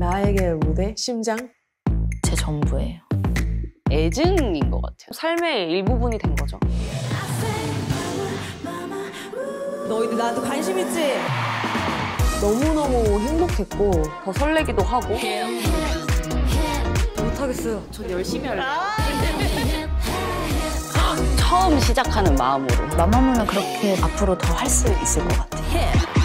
나에게 무대, 심장? 제 전부예요. 애증인 것 같아요. 삶의 일부분이 된 거죠. 너희들 나한테 관심 있지? 너무너무 행복했고 더 설레기도 하고. 못하겠어요. 전 열심히 할래요. 처음 시작하는 마음으로. 마마무는 그렇게 앞으로 더 할 수 있을 것 같아요.